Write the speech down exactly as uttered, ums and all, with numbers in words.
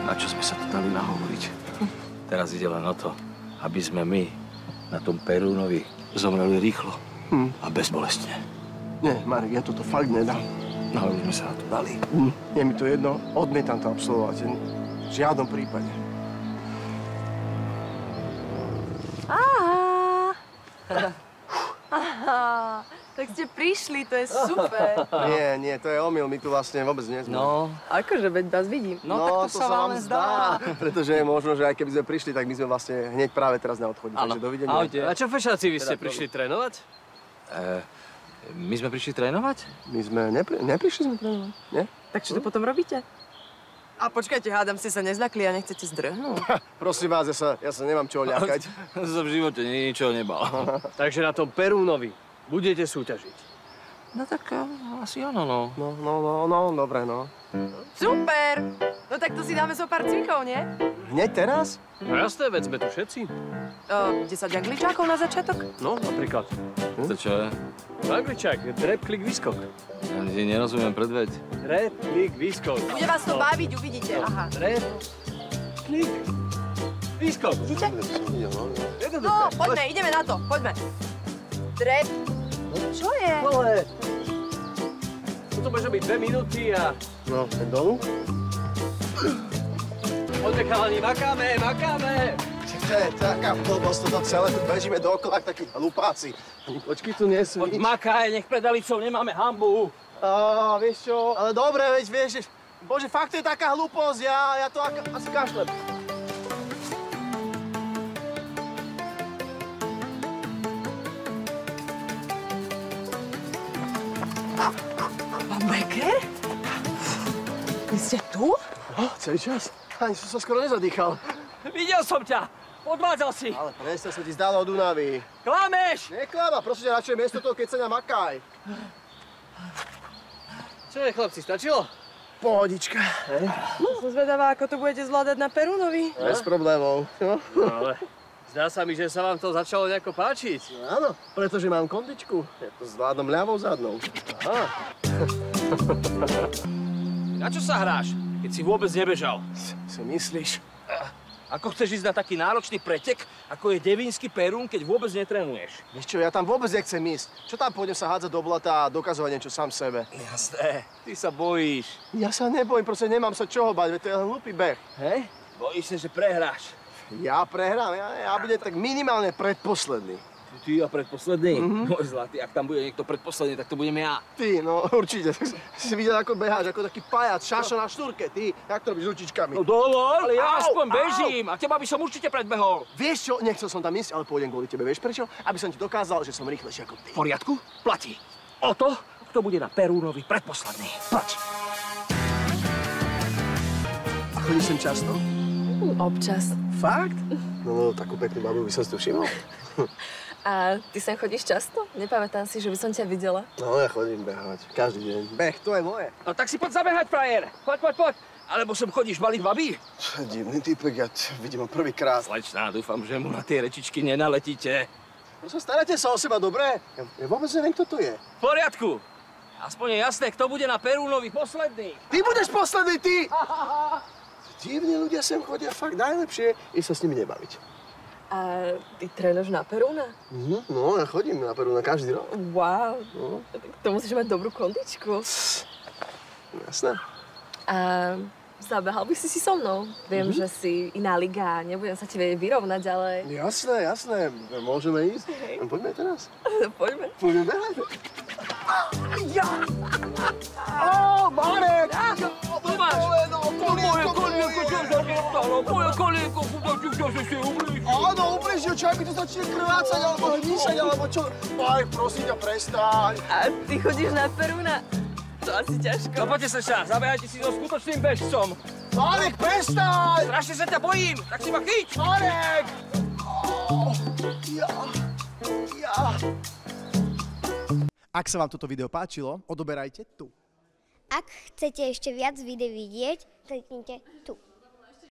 Na čo sme sa tu dali nahovoriť? Teraz ide len o to, aby sme my na tom Perúnovi zomreli rýchlo hm. a bezbolestne. Nie, Marek, ja toto fakt nedám. No, už sme sa na to dali. Hm. Je mi to jedno, odmietam to absolvovať. V žiadnom prípade. Aha. Aha. Tak ste prišli, to je super. Nie, nie, to je omyl, my tu vlastne vôbec nie sme. No, akože, veď vás vidím. No, no tak to, to sa vám zdá. Pretože možno, že aj keby sme prišli, tak my sme vlastne hneď práve teraz na odchode. Takže dovidenia. Ahojte. A čo, fešáci, vy ste teda prišli trénovať? E, my sme prišli trénovať? My sme nepri, neprišli sme trénovať, nie? Tak čo to potom robíte? A počkajte, hádam, ste sa nezľakli a nechcete zdrhnúť. Prosím vás, ja sa, ja sa nemám čoho ľakať. Som v živote ničoho nebal. Takže na tom Perúnovi budete súťažiť. No tak asi áno, no. No, no, no, no, dobre, no. Super! No tak to si dáme zo pár cvikov, nie? Hneď teraz? No jasné, veď sme tu všetci. Uh, desať angličákov na začiatok? No, napríklad. To čo je? Angličák, drep, klik, výskok. Ja nerozumiem predveď. Drep, klik, výskok. Bude vás to baviť, uvidíte. Aha. Drep, klik, výskok. Vidíte? No, poďme, ideme na to, poďme. Drep. Čo je? Dole. Toto môže byť dve minúty a... No, ten dolu? Poďme, chalani, makáme, makáme. To je taká blbosť, toto celé, tu bežíme dookola, takí hlupáci. Ani počky tu nie sú. Poď makaj, nech predalicov nemáme hanbu. Á, vieš čo, ale dobre, veď vieš, bože, fakt to je taká hlúposť, ja, ja to asi kašlem. Pán Becker? Vy ste tu? Oh, celý čas. Ani som sa skoro nezadýchal. Videl som ťa. Odvádzal si. Ale presne sa ti zdalo od únavy. Klameš! Neklama, prosím ťa, radšej miesto toho kecania makaj. Čo je, chlapci, stačilo? Pohodička. Som zvedavá, ako to budete zvládať na Perúnovi. Bez problémov. No. No ale zdá sa mi, že sa vám to začalo nejako páčiť. No, áno, pretože mám kondičku. Ja to zvládam ľavou zadnou. Aha. Na čo sa hráš, keď si vôbec nebežal? Si myslíš? Ako chceš ísť na taký náročný pretek, ako je Devínsky Perún, keď vôbec netrenuješ? Vieš čo, ja tam vôbec nechcem ísť. Čo tam pôjdem sa hádzať do blata a dokazovať niečo sám sebe? Jasné, ty sa bojíš. Ja sa nebojím, proste nemám sa čoho bať, veď to je len hlupý beh. Hej? Bojíš sa, že prehráš. Ja prehrám, ja, ja budem tak minimálne predposledný. Ty a predposledný? Mhm. Môj zlatý, ak tam bude niekto predposledný, tak to budem ja. Ty, no určite. Si videl, ako beháš, ako taký pajac, šašo na štúrke, ty. Jak to robíš s ručičkami? No dovol, ale ja Au, aspoň au. bežím a teba by som určite predbehol. Vieš čo, nechcel som tam ísť, ale pôjdem kvôli tebe. Vieš prečo? Aby som ti dokázal, že som rýchlejší ako ty. V poriadku? Platí. O to, kto bude na Perúnovi predposledný. Plač. A chodíš sem často? Občas. Fakt? No, no, takú peknú babu by som si tu všimol. A ty sem chodíš často? Nepamätám si, že by som ťa videla. No, ja chodím behávať. Každý deň. Beh, to je moje. No tak si poď zabehať, frajer. Poď, poď, poď. Alebo sem chodíš baliť baby? Čo je divný typek, ja vidím ho prvýkrát. Slečná, dúfam, že mu na tie rečičky nenaletíte. No sa staráte sa o seba, dobre? Ja, ja vôbec neviem, kto to je. V poriadku. Aspoň je jasné, kto bude na Perúnovi posledný. Ty budeš posledný, ty! Divní ľudia sem chodia fakt najlepšie, je sa s nimi nebaviť. A ty trénuješ na Perúna? Mhm, no, ja chodím na Perúna každý rok. Wow. No. To musíš mať dobrú kondičku. Jasné. A zabehal by si si so mnou. Viem, mm-hmm. že si iná liga, nebudem sa ti vedieť vyrovnať, ale... Jasné, jasné. Môžeme ísť? Hej. Poďme teraz. Poďme. Poďme behať. Ja! Ó, Marek! Tu máš! Moje kolienko, čo sa nestalo? Moje kolienko, čo sa si ublížil? Áno, ublížil, čo, ak by to začne krvácať, alebo hníšať, alebo čo? Marek, prosím ťa, prestaň. A ty chodíš na Perúna? To asi ťažko. No poďte sa šťa, zabehajte si so skutočným bežcom. Marek, prestaň! Strašne sa ťa bojím, tak si ma chyť! Marek! Oh, ja, ja. Ak sa vám toto video páčilo, odoberajte tu. Ak chcete ešte viac videí vidieť, kliknite tu.